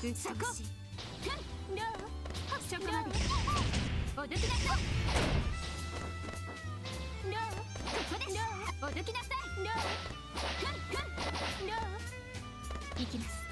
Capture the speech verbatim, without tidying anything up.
美しい。 そこ。ふん。どう？そこまで。おどきなさい。どう？ここです。どう？おどきなさい。どう？ふんふん。どう？行きます。